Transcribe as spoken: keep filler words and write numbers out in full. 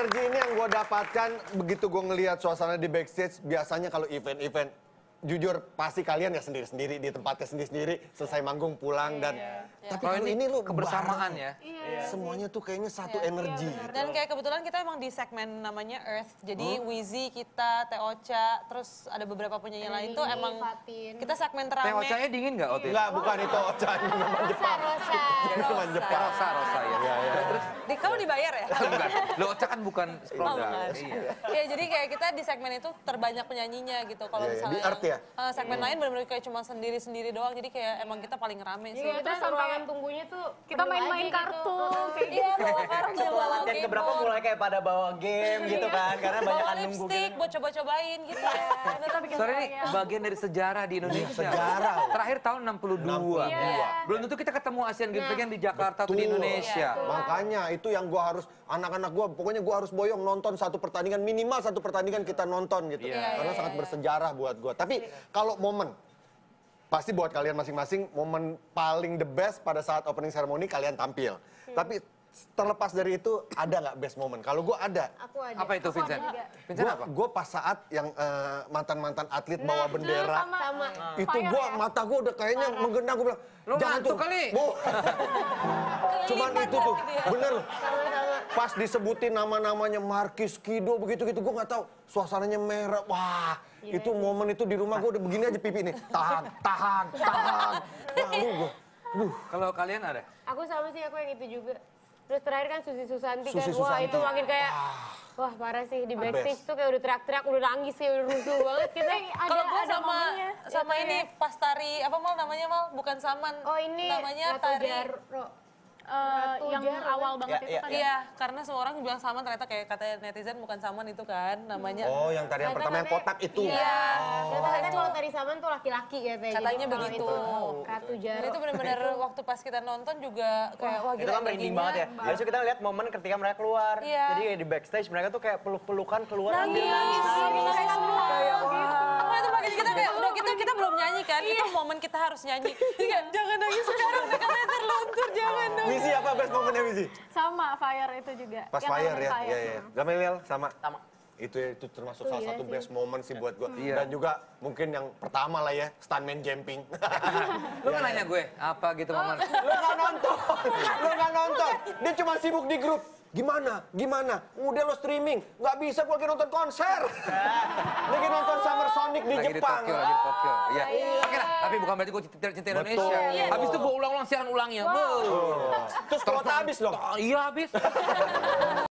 energi ini yang gue dapatkan begitu gue ngelihat suasana di backstage. Biasanya kalau event-event, jujur pasti kalian ya sendiri-sendiri di tempatnya sendiri-sendiri, selesai manggung pulang dan iya. tapi Kalau kalau ini ini lu kebersamaan bareng, ya. Iya. semuanya tuh kayaknya satu Iya, energi. iya, benar. Dan kayak kebetulan kita emang di segmen namanya Earth. Jadi Hmm? Wheezy, kita, Teh Ocha, terus ada beberapa penyanyi lain tuh emang Fatin. kita segmen Teh terame. Ocha-nya dingin nggak waktu itu? Enggak, bukan itu Ocha, ini memang Jepang. Rosa. Ini memang Jepang. Rosa, Rosa ya. Iya, iya. Terus, Di, kamu dibayar ya? enggak. Lo Ocha kan bukan Oh, produk. bukan. Iya. Ya, jadi kayak kita di segmen itu terbanyak penyanyinya gitu. Kalau Iya, iya. misalnya Di Earth ya? eh, segmen lain benar-benar kayak cuma sendiri-sendiri doang. Jadi kayak emang kita paling rame sih. Iya, terus ruangan tunggunya tuh Kita penuh main-main aja kartu, gitu. kayak Iya, bawa kartu, Setelah bawa latihan keyboard, keberapa mulai kayak pada bawa game gitu kan, karena banyak bawa kan nunggu lipstick gitu. buat coba-cobain gitu. kita bikin Sorry ini karya. bagian dari sejarah di Indonesia. Sejarah. Terakhir tahun enam puluh dua. enam puluh dua. Iya. Belum tentu kita ketemu Asian Games lagi yang di Jakarta atau di Betul. Indonesia. Makanya itu yang gua harus, anak-anak gua pokoknya gua harus boyong nonton satu pertandingan, minimal satu pertandingan kita nonton gitu. Iya, Karena iya, sangat iya. bersejarah buat gua. Tapi kalau momen, pasti buat kalian masing-masing momen paling the best pada saat opening ceremony kalian tampil. Tapi terlepas dari itu ada nggak best moment? Kalau gua ada. Aku ada. Apa itu Vincent? juga. Vincent Gua, apa? gua pas saat yang eh, mantan-mantan atlet bawa bendera, sama. Sama. itu Fire gua ya? mata gua udah kayaknya menggenang, gua bilang Lo ngantuk kali." Bu. Cuman itu tuh bener. Sama-sama. Pas disebutin nama-namanya Markis, Kido begitu-gitu, gua nggak tahu suasananya merah. Wah, itu momen itu di rumah gua udah begini aja pipi nih. Tahan, tahan, tahan. Lalu gua, duh. Kalau kalian ada? Aku sama sih, aku yang itu juga. Terus terakhir kan Susi Susanti Susi kan, wah Susanti. itu makin kayak, wah parah sih di backstage best. tuh kayak udah teriak-teriak, udah nangis kayak udah rusuh banget kita. Kalau gue ada sama momennya. sama Iya, ini iya. pas tari apa mal namanya mal bukan Saman. Oh ini namanya Ratu tari. Jarro. Eh, Ratu yang Jar, awal kan? banget Ya, itu ya, kan. Iya, karena semua orang bilang Saman, ternyata kayak kata netizen bukan Saman itu kan namanya. Oh, yang tadi yang Ternyata pertama yang katanya- kotak itu. Iya. Ternyata katanya kalau tari saman tuh laki-laki katanya. Katanya Jadi kalau begitu. itu Ratu Dan Jarro. itu benar-benar waktu pas kita nonton juga kayak wah Itu gila kan merinding energinya. banget ya. Habis itu kita lihat momen ketika mereka keluar. Iya. Jadi di backstage mereka tuh kayak peluk-pelukan keluar. Nangis. ambil Nangis semua. Kayak wah. Apa itu makanya kita kayak udah kita kita belum nyanyi kan. Itu momen kita harus nyanyi. Jadi kayak, jangan nangis sekarang katanya terluntur jangan nangis. Misi apa best momennya Misi? Sama Fire itu juga. Pas Yang fire elemen ya, Fire. iya iya. Gamaliel sama. Sama. Itu ya, itu termasuk salah iya satu sih. best moment sih buat gua. Iya. Dan juga mungkin yang pertama lah ya, stuntman jumping. Lo kan nanya gue, apa gitu momen? Lo nggak nonton, lo nggak nonton. Dia cuma sibuk di grup. Gimana? Gimana? Udah lo streaming, nggak bisa gua lagi nonton konser. Lagi nonton Summer Sonic di Lagi di Jepang. Tokyo, lagi di Tokyo. Iya. Oke lah, tapi bukan berarti gue cinta, cinta Indonesia. Betul. Habis itu gue ulang-ulang siaran ulangnya. Wow. Terus kalau habis dong. Iya habis.